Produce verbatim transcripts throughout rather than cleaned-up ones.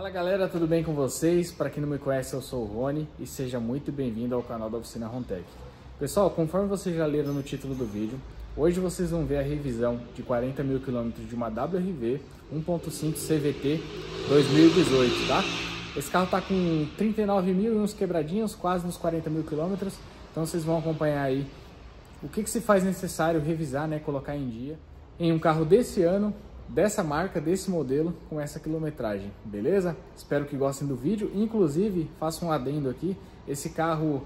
Fala galera, tudo bem com vocês? Para quem não me conhece, eu sou o Rony e seja muito bem-vindo ao canal da Oficina Rontec. Pessoal, conforme vocês já leram no título do vídeo, hoje vocês vão ver a revisão de quarenta mil quilômetros de uma W R V um ponto cinco C V T dois mil e dezoito, tá? Esse carro tá com trinta e nove mil e uns quebradinhos, quase nos quarenta mil quilômetros, então vocês vão acompanhar aí o que, que se faz necessário revisar, né, colocar em dia em um carro desse ano, dessa marca, desse modelo, com essa quilometragem, beleza? Espero que gostem do vídeo. Inclusive, faço um adendo aqui, esse carro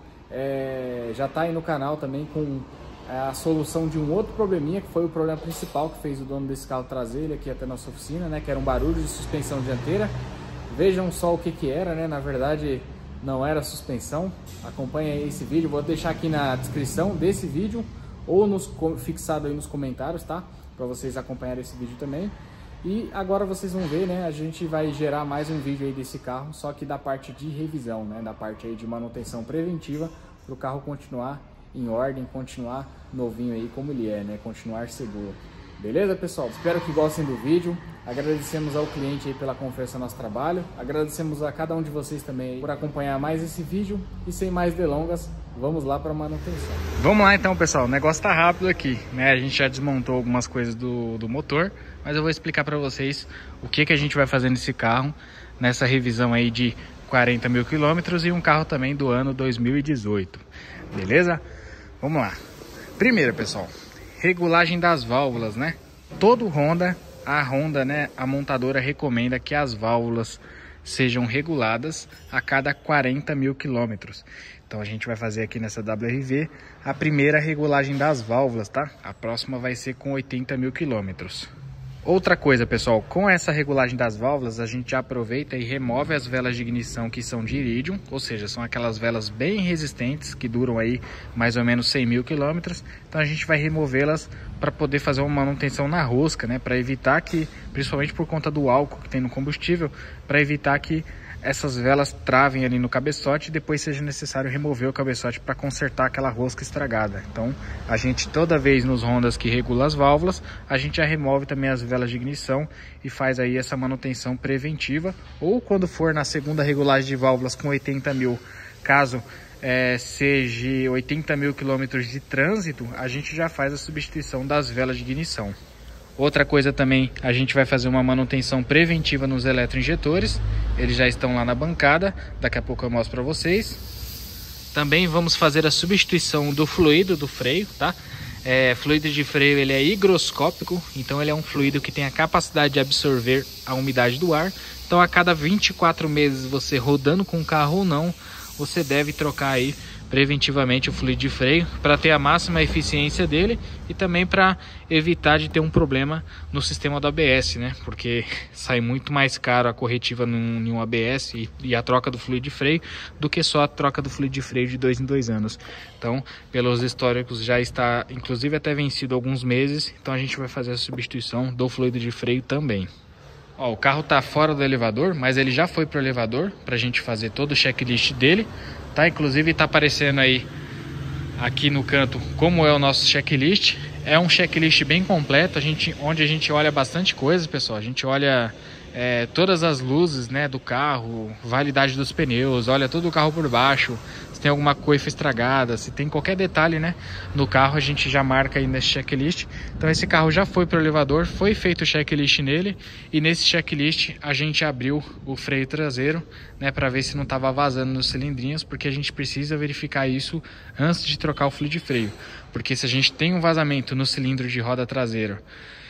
é, já está aí no canal também com a solução de um outro probleminha, que foi o problema principal que fez o dono desse carro trazer ele aqui até nossa oficina, né? Que era um barulho de suspensão dianteira. Vejam só o que que era, né? Na verdade, não era suspensão. Acompanhe aí esse vídeo, vou deixar aqui na descrição desse vídeo ou nos, fixado aí nos comentários, tá? Para vocês acompanharem esse vídeo também. E agora vocês vão ver, né, a gente vai gerar mais um vídeo aí desse carro, só que da parte de revisão, né, da parte aí de manutenção preventiva, para o carro continuar em ordem, continuar novinho aí como ele é, né, continuar seguro. Beleza, pessoal? Espero que gostem do vídeo. Agradecemos ao cliente aí pela confiança no nosso trabalho. Agradecemos a cada um de vocês também aí por acompanhar mais esse vídeo. E sem mais delongas, vamos lá para a manutenção. Vamos lá então, pessoal. O negócio tá rápido aqui, né? A gente já desmontou algumas coisas do, do motor, mas eu vou explicar para vocês o que, que a gente vai fazer nesse carro, nessa revisão aí de quarenta mil quilômetros e um carro também do ano dois mil e dezoito. Beleza? Vamos lá. Primeiro, pessoal, regulagem das válvulas, né? Todo Honda, a Honda, né, a montadora recomenda que as válvulas sejam reguladas a cada quarenta mil quilômetros. Então a gente vai fazer aqui nessa W R V a primeira regulagem das válvulas, tá? A próxima vai ser com oitenta mil quilômetros. Outra coisa, pessoal, com essa regulagem das válvulas, a gente já aproveita e remove as velas de ignição que são de irídio, ou seja, são aquelas velas bem resistentes, que duram aí mais ou menos cem mil quilômetros. Então a gente vai removê-las para poder fazer uma manutenção na rosca, né? Para evitar que, principalmente por conta do álcool que tem no combustível, para evitar que essas velas travem ali no cabeçote e depois seja necessário remover o cabeçote para consertar aquela rosca estragada. Então a gente, toda vez nos Hondas que regula as válvulas, a gente já remove também as velas de ignição e faz aí essa manutenção preventiva. Ou quando for na segunda regulagem de válvulas com oitenta mil, caso é, seja oitenta mil quilômetros de trânsito, a gente já faz a substituição das velas de ignição. Outra coisa também, a gente vai fazer uma manutenção preventiva nos eletroinjetores. Eles já estão lá na bancada, daqui a pouco eu mostro para vocês. Também vamos fazer a substituição do fluido do freio, tá? É, fluido de freio, ele é higroscópico, então ele é um fluido que tem a capacidade de absorver a umidade do ar. Então a cada vinte e quatro meses, você rodando com o carro ou não, você deve trocar aí preventivamente o fluido de freio para ter a máxima eficiência dele e também para evitar de ter um problema no sistema do A B S, né? Porque sai muito mais caro a corretiva num, num A B S e, e a troca do fluido de freio do que só a troca do fluido de freio de dois em dois anos. Então, pelos históricos, já está inclusive até vencido alguns meses, então a gente vai fazer a substituição do fluido de freio também. Ó, o carro está fora do elevador, mas ele já foi para o elevador para a gente fazer todo o checklist dele. Tá, inclusive tá aparecendo aí aqui no canto como é o nosso checklist. É um checklist bem completo, a gente, onde a gente olha bastante coisa, pessoal. A gente olha é, todas as luzes, né, do carro, validade dos pneus, olha todo o carro por baixo, se tem alguma coifa estragada, se tem qualquer detalhe, né, no carro, a gente já marca aí nesse checklist. Então esse carro já foi para o elevador, foi feito o checklist nele, e nesse checklist a gente abriu o freio traseiro, né, para ver se não estava vazando nos cilindrinhos, porque a gente precisa verificar isso antes de trocar o fluido de freio, porque se a gente tem um vazamento no cilindro de roda traseira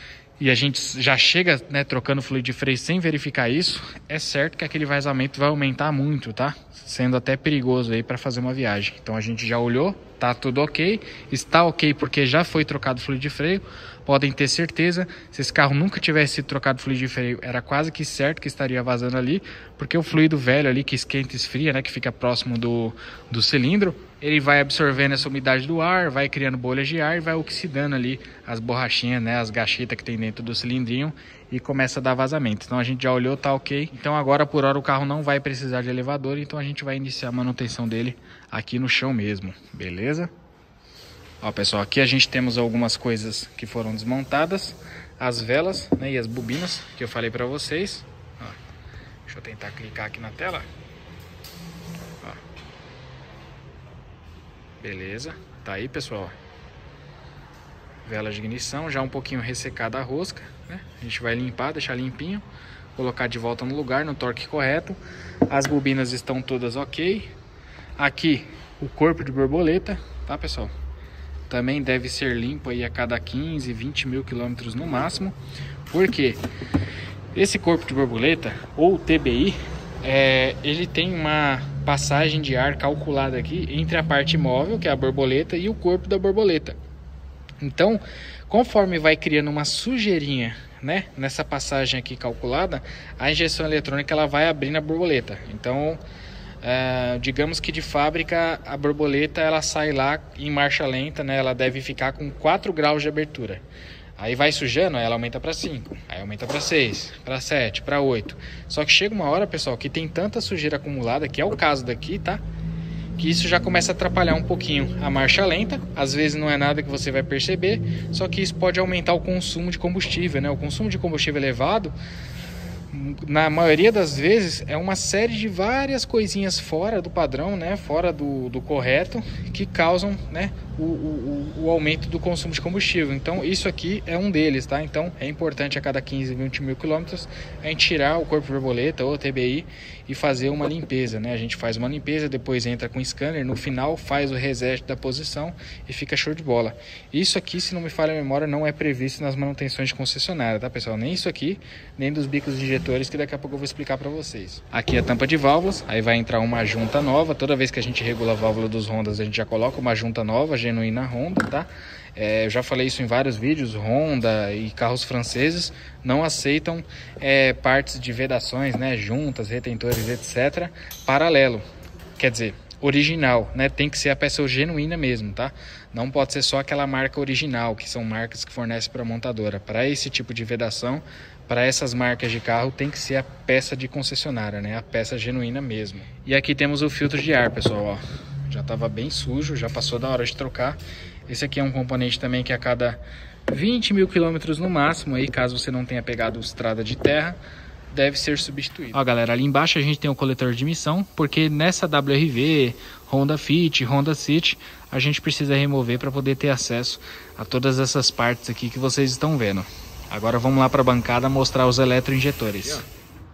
e a gente já chega, né, trocando fluido de freio sem verificar isso, é certo que aquele vazamento vai aumentar muito, tá? Sendo até perigoso aí para fazer uma viagem. Então a gente já olhou, tá tudo ok, está ok porque já foi trocado o fluido de freio. Podem ter certeza, se esse carro nunca tivesse sido trocado fluido de freio, era quase que certo que estaria vazando ali, porque o fluido velho ali que esquenta e esfria, né, que fica próximo do, do cilindro, ele vai absorvendo essa umidade do ar, vai criando bolhas de ar e vai oxidando ali as borrachinhas, né, as gachetas que tem dentro do cilindrinho e começa a dar vazamento. Então a gente já olhou, tá ok. Então agora por hora o carro não vai precisar de elevador, então a gente vai iniciar a manutenção dele aqui no chão mesmo, beleza? Ó, pessoal, aqui a gente temos algumas coisas que foram desmontadas, as velas, né, e as bobinas que eu falei para vocês. Ó, Deixa eu tentar clicar aqui na tela. Ó. Beleza, tá aí, pessoal. Vela de ignição, já um pouquinho ressecada a rosca, né? A gente vai limpar, deixar limpinho, colocar de volta no lugar, no torque correto. As bobinas estão todas ok. Aqui o corpo de borboleta, tá, pessoal? Também deve ser limpo aí a cada quinze, vinte mil quilômetros no máximo. Porque esse corpo de borboleta, ou T B I, é, ele tem uma passagem de ar calculada aqui entre a parte móvel, que é a borboleta, e o corpo da borboleta. Então, conforme vai criando uma sujeirinha, né, nessa passagem aqui calculada, a injeção eletrônica ela vai abrir na borboleta. Então, Uh, digamos que de fábrica a borboleta ela sai lá em marcha lenta, né? Ela deve ficar com quatro graus de abertura. Aí vai sujando, aí ela aumenta para cinco, aí aumenta para seis, para sete, para oito. Só que chega uma hora, pessoal, que tem tanta sujeira acumulada, que é o caso daqui, tá? Que isso já começa a atrapalhar um pouquinho a marcha lenta. Às vezes não é nada que você vai perceber, só que isso pode aumentar o consumo de combustível, né? O consumo de combustível elevado, na maioria das vezes, é uma série de várias coisinhas fora do padrão, né? Fora do, do correto, que causam, né? O, o, o aumento do consumo de combustível. Então isso aqui é um deles, tá? Então é importante a cada quinze, vinte mil quilômetros a gente tirar o corpo de borboleta ou T B I e fazer uma limpeza, né? A gente faz uma limpeza, depois entra com o scanner, no final faz o reset da posição e fica show de bola. Isso aqui, se não me falha a memória, não é previsto nas manutenções de concessionária, tá, pessoal? Nem isso aqui, nem dos bicos de injetores, que daqui a pouco eu vou explicar para vocês. Aqui a tampa de válvulas, aí vai entrar uma junta nova. Toda vez que a gente regula a válvula dos Hondas, a gente já coloca uma junta nova, genuína Honda, tá? É, eu já falei isso em vários vídeos. Honda e carros franceses não aceitam é, partes de vedações, né? Juntas, retentores, etcétera, paralelo. Quer dizer, original, né? Tem que ser a peça genuína mesmo, tá? Não pode ser só aquela marca original, que são marcas que fornecem para a montadora. Para esse tipo de vedação, para essas marcas de carro, tem que ser a peça de concessionária, né? A peça genuína mesmo. E aqui temos o filtro de ar, pessoal, ó. Já estava bem sujo, já passou da hora de trocar. Esse aqui é um componente também que a cada vinte mil quilômetros no máximo, aí, caso você não tenha pegado estrada de terra, deve ser substituído. Ó, galera, ali embaixo a gente tem o coletor de emissão, porque nessa W R V, Honda Fit, Honda City, a gente precisa remover para poder ter acesso a todas essas partes aqui que vocês estão vendo. Agora vamos lá para a bancada mostrar os eletroinjetores.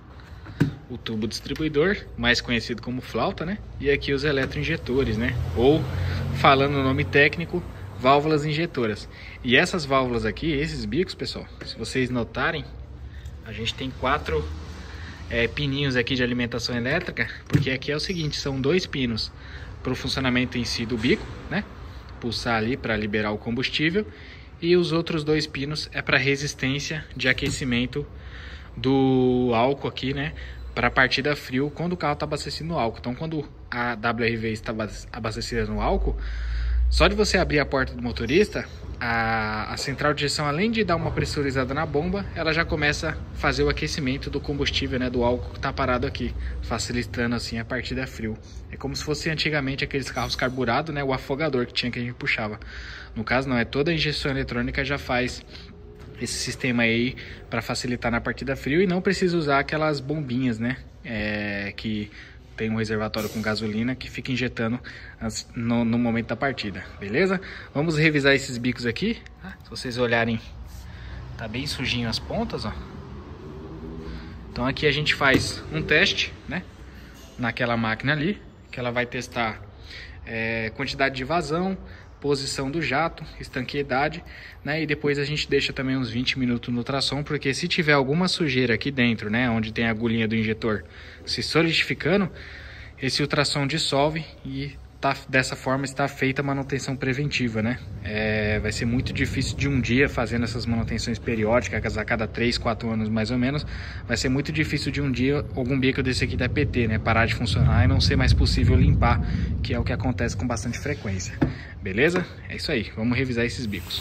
O tubo distribuidor, mais conhecido como flauta, né? E aqui os eletroinjetores, né? Ou, falando o nome técnico, válvulas injetoras. E essas válvulas aqui, esses bicos, pessoal, se vocês notarem, a gente tem quatro é, pininhos aqui de alimentação elétrica, porque aqui é o seguinte, são dois pinos para o funcionamento em si do bico, né? Pulsar ali para liberar o combustível, e os outros dois pinos é para resistência de aquecimento do álcool aqui, né? Para a partida frio, quando o carro está abastecido no álcool. Então, quando a W R V está abastecida no álcool, só de você abrir a porta do motorista, a, a central de injeção, além de dar uma pressurizada na bomba, ela já começa a fazer o aquecimento do combustível, né, do álcool que está parado aqui, facilitando assim a partida frio. É como se fosse antigamente aqueles carros carburados, né, o afogador que tinha que a gente puxava. No caso não, é toda a injeção eletrônica já faz esse sistema aí para facilitar na partida frio e não precisa usar aquelas bombinhas, né, é, que tem um reservatório com gasolina que fica injetando no, no momento da partida, beleza? Vamos revisar esses bicos aqui, tá? Se vocês olharem, tá bem sujinho as pontas, ó. Então aqui a gente faz um teste, né, naquela máquina ali, que ela vai testar é, quantidade de vazão, posição do jato, estanqueidade, né? E depois a gente deixa também uns vinte minutos no ultrassom, porque se tiver alguma sujeira aqui dentro, né, onde tem a agulhinha do injetor se solidificando, esse ultrassom dissolve e tá, dessa forma está feita a manutenção preventiva, né? É, vai ser muito difícil de um dia fazendo essas manutenções periódicas a cada três, quatro anos mais ou menos, vai ser muito difícil de um dia algum bico desse aqui da P T, né, parar de funcionar e não ser mais possível limpar, que é o que acontece com bastante frequência. Beleza? É isso aí, vamos revisar esses bicos.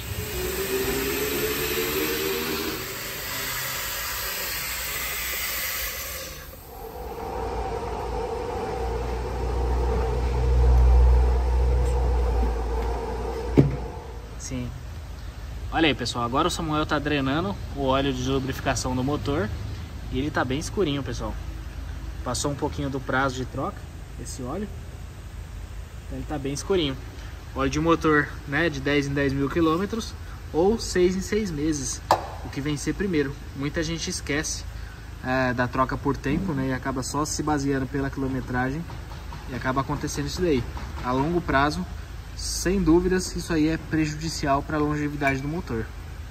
Sim. Olha aí, pessoal, agora o Samuel tá drenando o óleo de lubrificação do motor e ele tá bem escurinho, pessoal. Passou um pouquinho do prazo de troca, esse óleo. Então ele tá bem escurinho. Óleo de motor, né, de dez em dez mil quilômetros ou seis em seis meses, o que vencer primeiro. Muita gente esquece é, da troca por tempo, né, e acaba só se baseando pela quilometragem e acaba acontecendo isso daí. A longo prazo, sem dúvidas, isso aí é prejudicial para a longevidade do motor.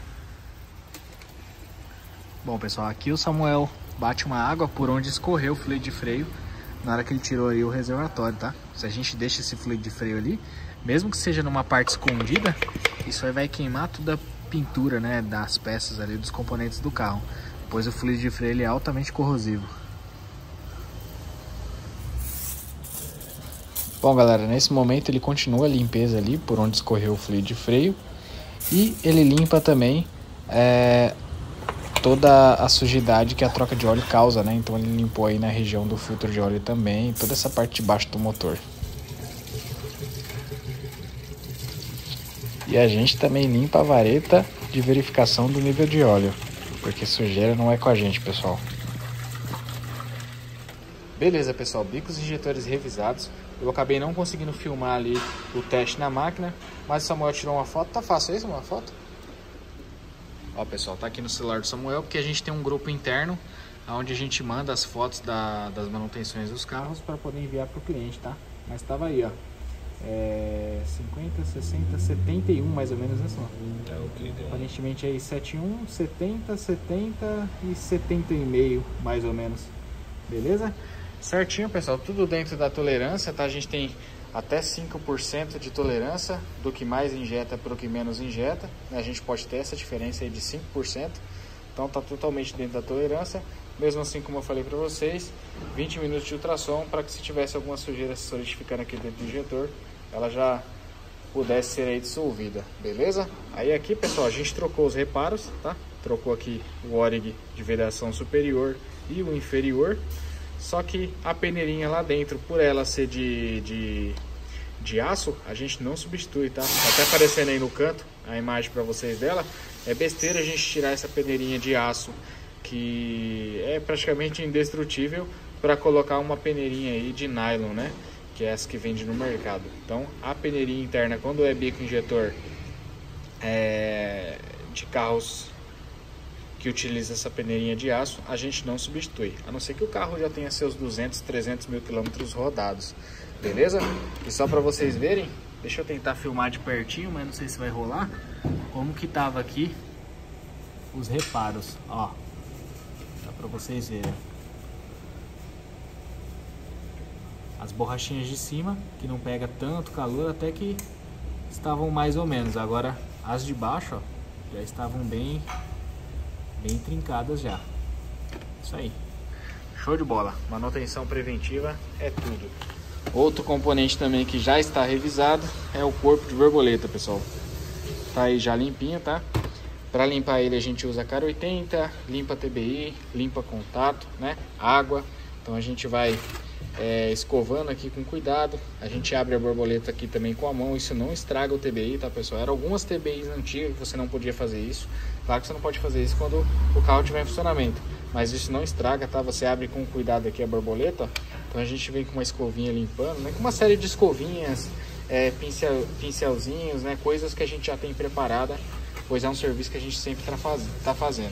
Bom, pessoal, aqui o Samuel bate uma água por onde escorreu o fluido de freio na hora que ele tirou aí o reservatório, tá? Se a gente deixa esse fluido de freio ali, mesmo que seja numa parte escondida, isso aí vai queimar toda a pintura, né, das peças ali, dos componentes do carro, pois o fluido de freio ele é altamente corrosivo. Bom, galera, nesse momento ele continua a limpeza ali por onde escorreu o fluido de freio e ele limpa também é, toda a sujidade que a troca de óleo causa, né? Então ele limpou aí na região do filtro de óleo também, toda essa parte de baixo do motor. E a gente também limpa a vareta de verificação do nível de óleo, porque sujeira não é com a gente, pessoal. Beleza, pessoal, bicos injetores revisados. Eu acabei não conseguindo filmar ali o teste na máquina, mas o Samuel tirou uma foto. Tá fácil isso, uma foto? Ó, pessoal, tá aqui no celular do Samuel, porque a gente tem um grupo interno onde a gente manda as fotos da, das manutenções dos carros para poder enviar para o cliente, tá? Mas tava aí, ó, é, cinquenta, sessenta, setenta e um mais ou menos, né, Samuel? Aparentemente aí setenta e um, setenta, setenta e setenta e meio mais ou menos, beleza? Certinho, pessoal, tudo dentro da tolerância, tá? A gente tem até cinco por cento de tolerância do que mais injeta para o que menos injeta. A gente pode ter essa diferença aí de cinco por cento. Então tá totalmente dentro da tolerância. Mesmo assim, como eu falei para vocês, vinte minutos de ultrassom para que se tivesse alguma sujeira se solidificando aqui dentro do injetor, ela já pudesse ser aí dissolvida, beleza? Aí aqui, pessoal, a gente trocou os reparos, tá? Trocou aqui o Orig de vedação superior e o inferior. Só que a peneirinha lá dentro, por ela ser de, de, de aço, a gente não substitui, tá? Tá até aparecendo aí no canto a imagem para vocês dela. É besteira a gente tirar essa peneirinha de aço, que é praticamente indestrutível, para colocar uma peneirinha aí de nylon, né? Que é essa que vende no mercado. Então, a peneirinha interna, quando é bico injetor é, de carros que utiliza essa peneirinha de aço, a gente não substitui, a não ser que o carro já tenha seus duzentos, trezentos mil quilômetros rodados, beleza? E só para vocês verem, deixa eu tentar filmar de pertinho, mas não sei se vai rolar, como que tava aqui os reparos, ó, dá para vocês verem. As borrachinhas de cima, que não pega tanto calor, até que estavam mais ou menos, agora as de baixo, ó, já estavam bem bem trincadas já. Isso aí, show de bola. Manutenção preventiva é tudo. Outro componente também que já está revisado é o corpo de borboleta, pessoal. Tá aí já limpinho, tá? Para limpar ele a gente usa cara oitenta, limpa T B I, limpa contato, né? Água. Então a gente vai é, escovando aqui com cuidado. A gente abre a borboleta aqui também com a mão. Isso não estraga o T B I, tá, pessoal? Eram algumas T B Is antigas que você não podia fazer isso. Claro que você não pode fazer isso quando o carro estiver em funcionamento, mas isso não estraga, tá? Você abre com cuidado aqui a borboleta. Então a gente vem com uma escovinha limpando, né? Com uma série de escovinhas, é, pincel, pincelzinhos, né? Coisas que a gente já tem preparada, pois é um serviço que a gente sempre tá, faz, tá fazendo.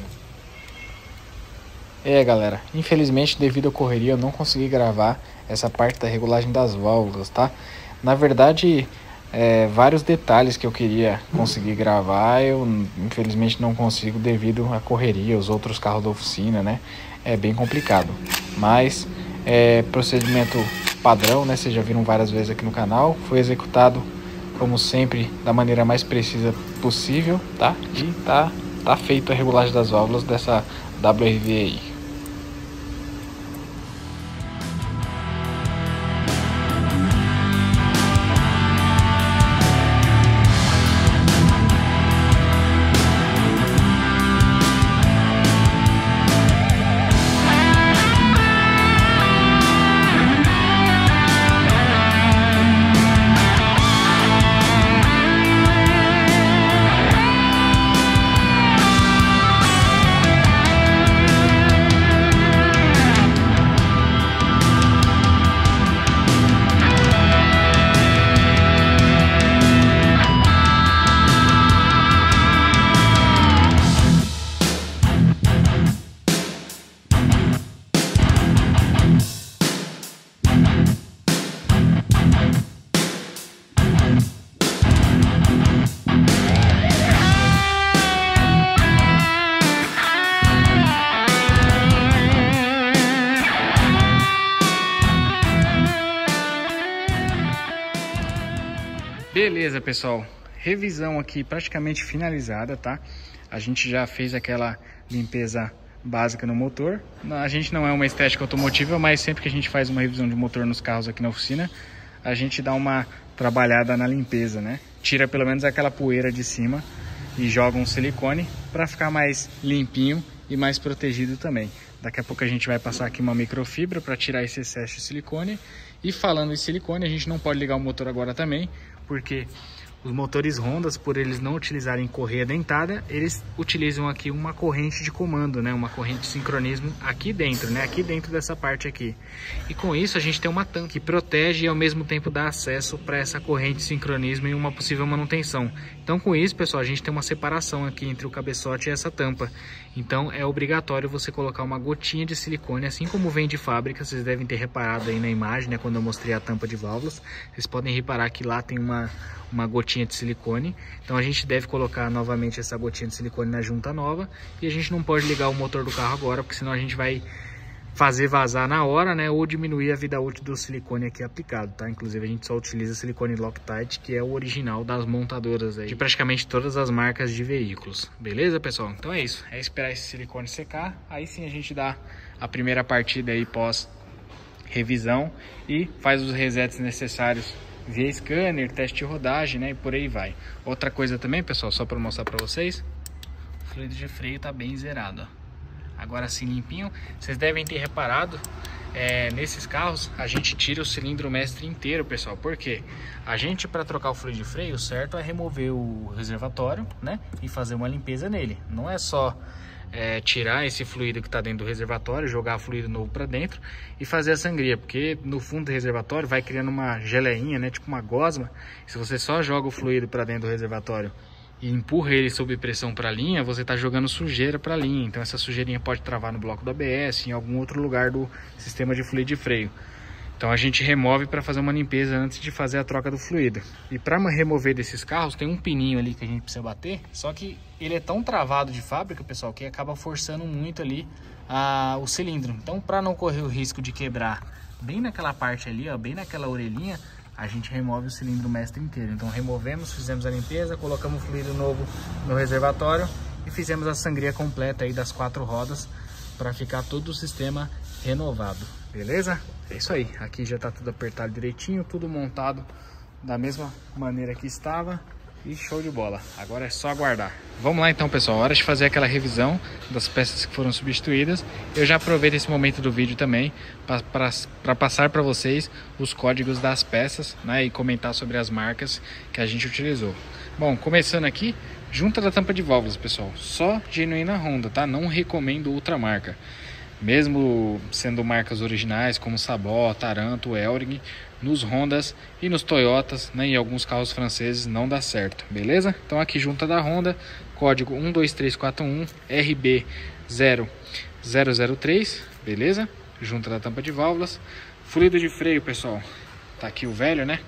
É, galera, infelizmente devido à correria eu não consegui gravar essa parte da regulagem das válvulas, tá? Na verdade, é, vários detalhes que eu queria conseguir gravar, eu infelizmente não consigo devido à correria, os outros carros da oficina, né? É bem complicado, mas é procedimento padrão, né? Vocês já viram várias vezes aqui no canal, foi executado como sempre da maneira mais precisa possível, tá? E tá, tá feito a regulagem das válvulas dessa W R V aí. Beleza, pessoal. Revisão aqui praticamente finalizada, tá? A gente já fez aquela limpeza básica no motor. A gente não é uma estética automotiva, mas sempre que a gente faz uma revisão de motor nos carros aqui na oficina, a gente dá uma trabalhada na limpeza, né? Tira pelo menos aquela poeira de cima e joga um silicone para ficar mais limpinho e mais protegido também. Daqui a pouco a gente vai passar aqui uma microfibra para tirar esse excesso de silicone. E falando em silicone, a gente não pode ligar o motor agora também, porque os motores Hondas, por eles não utilizarem correia dentada, eles utilizam aqui uma corrente de comando, né? Uma corrente de sincronismo aqui dentro, né? Aqui dentro dessa parte aqui. E com isso a gente tem uma tampa que protege e ao mesmo tempo dá acesso para essa corrente de sincronismo em uma possível manutenção. Então com isso, pessoal, a gente tem uma separação aqui entre o cabeçote e essa tampa. Então é obrigatório você colocar uma gotinha de silicone, assim como vem de fábrica. Vocês devem ter reparado aí na imagem, né? Quando eu mostrei a tampa de válvulas, vocês podem reparar que lá tem uma, uma gotinha de silicone. Então a gente deve colocar novamente essa gotinha de silicone na junta nova. E a gente não pode ligar o motor do carro agora, porque senão a gente vai fazer vazar na hora, né? Ou diminuir a vida útil do silicone aqui aplicado, tá? Inclusive a gente só utiliza silicone Loctite, que é o original das montadoras aí, de praticamente todas as marcas de veículos. Beleza, pessoal? Então é isso. É esperar esse silicone secar. Aí sim a gente dá a primeira partida aí pós revisão e faz os resets necessários via scanner, teste de rodagem, né? E por aí vai. Outra coisa também, pessoal, só para mostrar para vocês, o fluido de freio tá bem zerado, ó. Agora sim limpinho. Vocês devem ter reparado, é, nesses carros a gente tira o cilindro mestre inteiro, pessoal. Por quê? A gente, para trocar o fluido de freio, certo é remover o reservatório, né? E fazer uma limpeza nele. Não é só é, tirar esse fluido que está dentro do reservatório, jogar fluido novo para dentro e fazer a sangria, porque no fundo do reservatório vai criando uma geleinha, né? Tipo uma gosma. Se você só joga o fluido para dentro do reservatório e empurra ele sob pressão para a linha, você está jogando sujeira para a linha. Então essa sujeirinha pode travar no bloco do A B S, em algum outro lugar do sistema de fluido de freio. Então a gente remove para fazer uma limpeza antes de fazer a troca do fluido. E para remover desses carros tem um pininho ali que a gente precisa bater, só que ele é tão travado de fábrica, pessoal, que acaba forçando muito ali a, o cilindro. Então para não correr o risco de quebrar bem naquela parte ali, ó, bem naquela orelhinha, a gente remove o cilindro mestre inteiro. Então removemos, fizemos a limpeza, colocamos o fluido novo no reservatório e fizemos a sangria completa aí das quatro rodas para ficar todo o sistema renovado. Beleza? É isso aí. Aqui já está tudo apertado direitinho, tudo montado da mesma maneira que estava. E show de bola. Agora é só aguardar. Vamos lá então, pessoal. Hora de fazer aquela revisão das peças que foram substituídas. Eu já aproveito esse momento do vídeo também para passar para vocês os códigos das peças, né, e comentar sobre as marcas que a gente utilizou. Bom, começando aqui, junta da tampa de válvulas, pessoal. Só genuína Honda, tá? Não recomendo outra marca. Mesmo sendo marcas originais como Sabó, Taranto, Elring, nos Hondas e nos Toyotas, né, e alguns carros franceses não dá certo, beleza? Então aqui junta da Honda, código um dois três quatro um R B zero zero zero três, beleza? Junta da tampa de válvulas. Fluido de freio, pessoal, tá aqui o velho, né?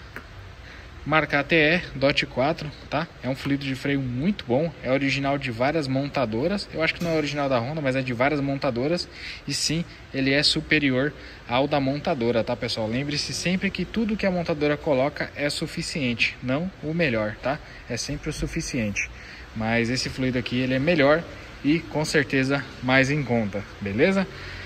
Marca A T E D O T quatro, tá? É um fluido de freio muito bom, é original de várias montadoras. Eu acho que não é original da Honda, mas é de várias montadoras. E sim, ele é superior ao da montadora, tá, pessoal? Lembre-se sempre que tudo que a montadora coloca é suficiente, não o melhor, tá? É sempre o suficiente. Mas esse fluido aqui, ele é melhor e com certeza mais em conta, beleza?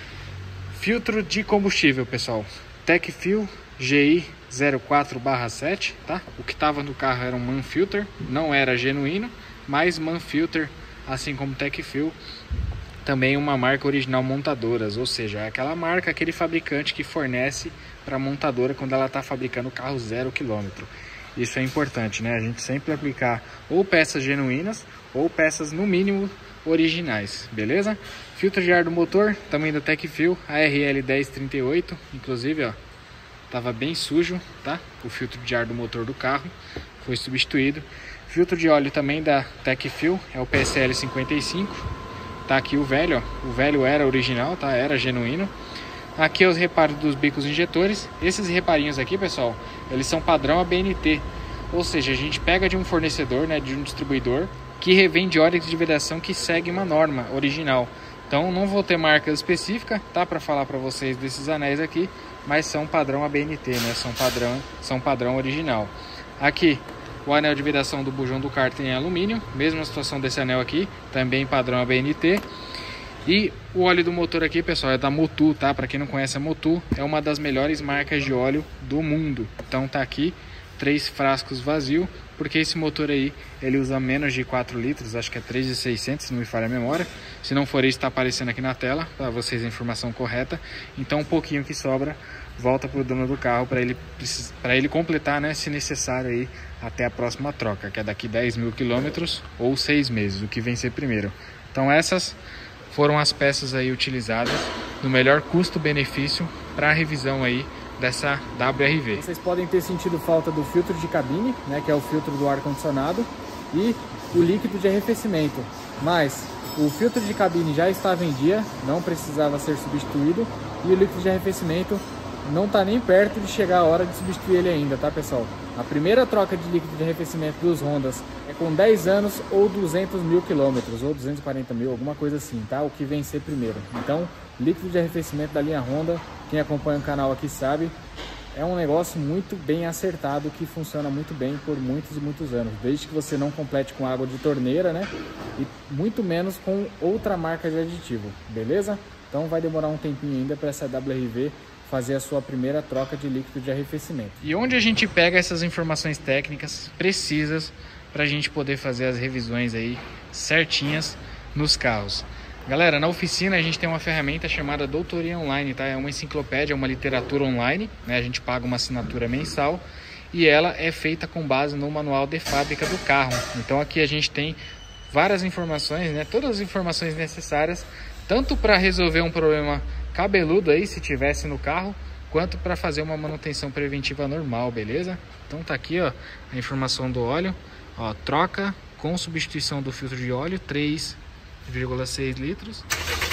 Filtro de combustível, pessoal. Tecfil G I zero quatro barra sete, tá? O que estava no carro era um Manfilter, não era genuíno, mas Manfilter, assim como Tecfil, também uma marca original montadoras, ou seja, é aquela marca, aquele fabricante que fornece para a montadora quando ela está fabricando carro zero quilômetro. Isso é importante, né? A gente sempre aplicar ou peças genuínas ou peças no mínimo originais, beleza? Filtro de ar do motor, também da Tecfil, A R L dez trinta e oito, inclusive, ó, tava bem sujo, tá? O filtro de ar do motor do carro foi substituído. Filtro de óleo também da Tecfil, é o P S L cinquenta e cinco. Tá aqui o velho, ó. O velho era original, tá? Era genuíno. Aqui é os reparos dos bicos injetores. Esses reparinhos aqui, pessoal, eles são padrão A B N T. Ou seja, a gente pega de um fornecedor, né, de um distribuidor, que revende óleos de vedação que segue uma norma original. Então não vou ter marca específica, tá, para falar para vocês desses anéis aqui, mas são padrão A B N T, né? São padrão, são padrão original. Aqui, o anel de vibração do bujão do kart em alumínio, mesma situação desse anel aqui, também padrão A B N T. E o óleo do motor aqui, pessoal, é da Motul, tá? Para quem não conhece, a Motul é uma das melhores marcas de óleo do mundo. Então tá aqui três frascos vazios, porque esse motor aí, ele usa menos de quatro litros, acho que é três mil e seiscentos, se não me falha a memória. Se não for isso, tá aparecendo aqui na tela, para vocês a informação correta. Então um pouquinho que sobra, volta pro dono do carro para ele, para ele completar, né, se necessário aí, até a próxima troca, que é daqui dez mil quilômetros ou seis meses, o que vencer primeiro. Então essas foram as peças aí utilizadas no melhor custo-benefício para a revisão aí dessa W R V. Vocês podem ter sentido falta do filtro de cabine, né, que é o filtro do ar-condicionado, e o líquido de arrefecimento, mas o filtro de cabine já estava em dia, não precisava ser substituído, e o líquido de arrefecimento não está nem perto de chegar a hora de substituir ele ainda, tá, pessoal? A primeira troca de líquido de arrefecimento dos Hondas é com dez anos ou duzentos mil quilômetros, ou duzentos e quarenta mil, alguma coisa assim, tá? O que vencer primeiro. Então, líquido de arrefecimento da linha Honda, quem acompanha o canal aqui sabe, é um negócio muito bem acertado, que funciona muito bem por muitos e muitos anos, desde que você não complete com água de torneira, né? E muito menos com outra marca de aditivo, beleza? Então vai demorar um tempinho ainda para essa W R V fazer a sua primeira troca de líquido de arrefecimento. E onde a gente pega essas informações técnicas precisas para a gente poder fazer as revisões aí certinhas nos carros? Galera, na oficina a gente tem uma ferramenta chamada Doutoria Online, tá? É uma enciclopédia, uma literatura online, né? A gente paga uma assinatura mensal e ela é feita com base no manual de fábrica do carro. Então aqui a gente tem várias informações, né? Todas as informações necessárias, tanto para resolver um problema cabeludo aí, se tivesse no carro, quanto para fazer uma manutenção preventiva normal, beleza? Então tá aqui, ó, a informação do óleo, ó, troca com substituição do filtro de óleo, três vírgula seis litros.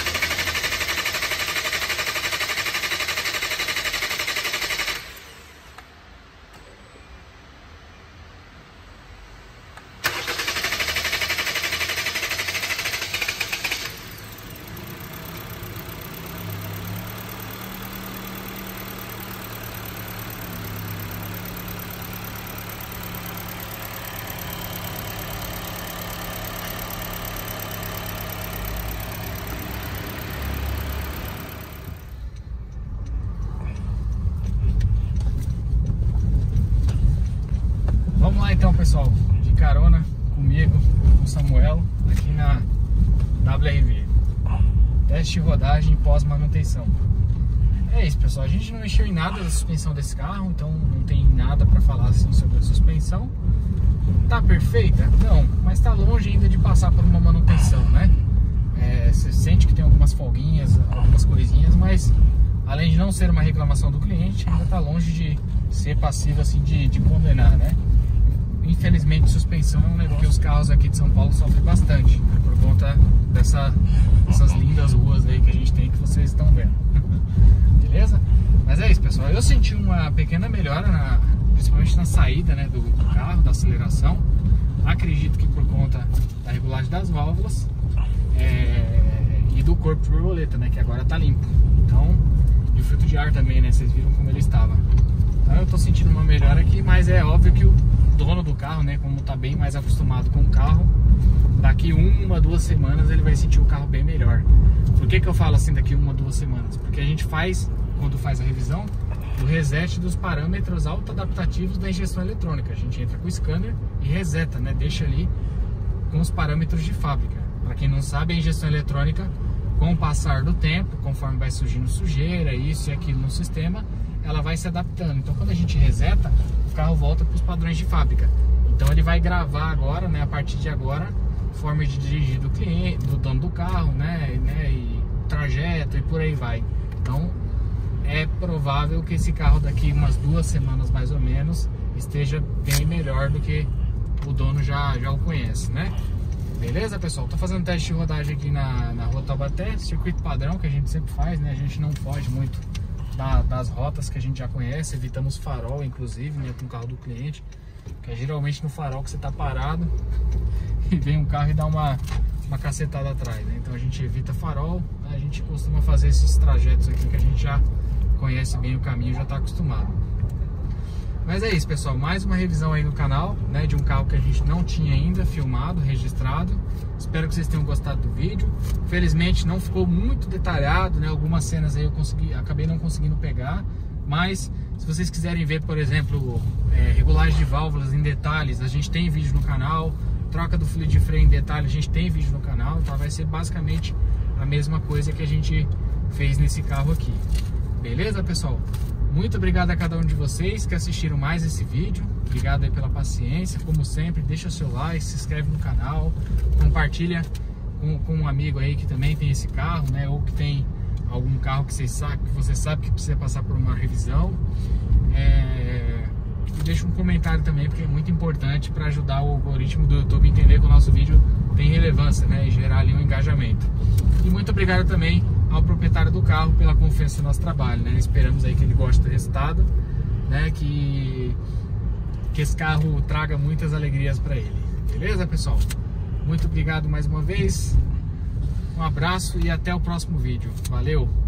Vamos lá então, pessoal, de carona comigo, com o Samuel, aqui na W R V. Teste de rodagem pós-manutenção. É isso, pessoal, a gente não mexeu em nada da suspensão desse carro, então não tem nada para falar assim sobre a suspensão. Tá perfeita? Não, mas tá longe ainda de passar por uma manutenção, né? É, você sente que tem algumas folguinhas, algumas coisinhas, mas além de não ser uma reclamação do cliente, ainda tá longe de ser passível assim de, de condenar, né? Infelizmente, suspensão é um negócio que os carros aqui de São Paulo sofrem bastante, por conta dessa, dessas lindas ruas aí que a gente tem, que vocês estão vendo. Beleza? Mas é isso, pessoal. Eu senti uma pequena melhora, na, principalmente na saída, né, do, do carro, da aceleração. Acredito que por conta da regulagem das válvulas é, e do corpo de borboleta, né, que agora tá limpo. Então, e o filtro de ar também, né, vocês viram como ele estava. Então eu tô sentindo uma melhora aqui, mas é óbvio que o dono do carro, né, como tá bem mais acostumado com o carro, daqui uma, duas semanas ele vai sentir o carro bem melhor. Por que que eu falo assim daqui uma, duas semanas? Porque a gente faz, quando faz a revisão, o reset dos parâmetros autoadaptativos da injeção eletrônica. A gente entra com o scanner e reseta, né, deixa ali com os parâmetros de fábrica. Para quem não sabe, a injeção eletrônica, com o passar do tempo, conforme vai surgindo sujeira, isso e aquilo no sistema, ela vai se adaptando. Então quando a gente reseta, o carro volta para os padrões de fábrica. Então ele vai gravar agora, né, a partir de agora, forma de dirigir do cliente, do dono do carro, né, né, e trajeto e por aí vai. Então é provável que esse carro daqui umas duas semanas mais ou menos esteja bem melhor do que o dono já, já o conhece, né? Beleza, pessoal? Tô fazendo teste de rodagem aqui na, na Rua Taubaté, circuito padrão que a gente sempre faz, né? A gente não foge muito da, das rotas que a gente já conhece, evitamos farol, inclusive, né, com o carro do cliente, que é geralmente no farol que você tá parado e vem um carro e dá uma, uma cacetada atrás, né? Então a gente evita farol, a gente costuma fazer esses trajetos aqui que a gente já conhece bem o caminho, já tá acostumado. Mas é isso, pessoal, mais uma revisão aí no canal, né, de um carro que a gente não tinha ainda filmado, registrado. Espero que vocês tenham gostado do vídeo. Felizmente não ficou muito detalhado, né, algumas cenas aí eu consegui, acabei não conseguindo pegar, mas se vocês quiserem ver, por exemplo, é, regulagem de válvulas em detalhes, a gente tem vídeo no canal. Troca do fluido de freio em detalhe, a gente tem vídeo no canal, tá? Vai ser basicamente a mesma coisa que a gente fez nesse carro aqui. Beleza, pessoal? Muito obrigado a cada um de vocês que assistiram mais esse vídeo. Obrigado aí pela paciência. Como sempre, deixa o seu like, se inscreve no canal, compartilha com, com um amigo aí que também tem esse carro, né? Ou que tem algum carro que você sabe que, você sabe que precisa passar por uma revisão. É... E deixa um comentário também, porque é muito importante para ajudar o algoritmo do YouTube a entender que o nosso vídeo tem relevância, né? E gerar ali um engajamento. E muito obrigado também ao proprietário do carro pela confiança no nosso trabalho, né? Esperamos aí que ele goste do resultado, né? Que, que esse carro traga muitas alegrias para ele. Beleza, pessoal? Muito obrigado mais uma vez. Um abraço e até o próximo vídeo. Valeu!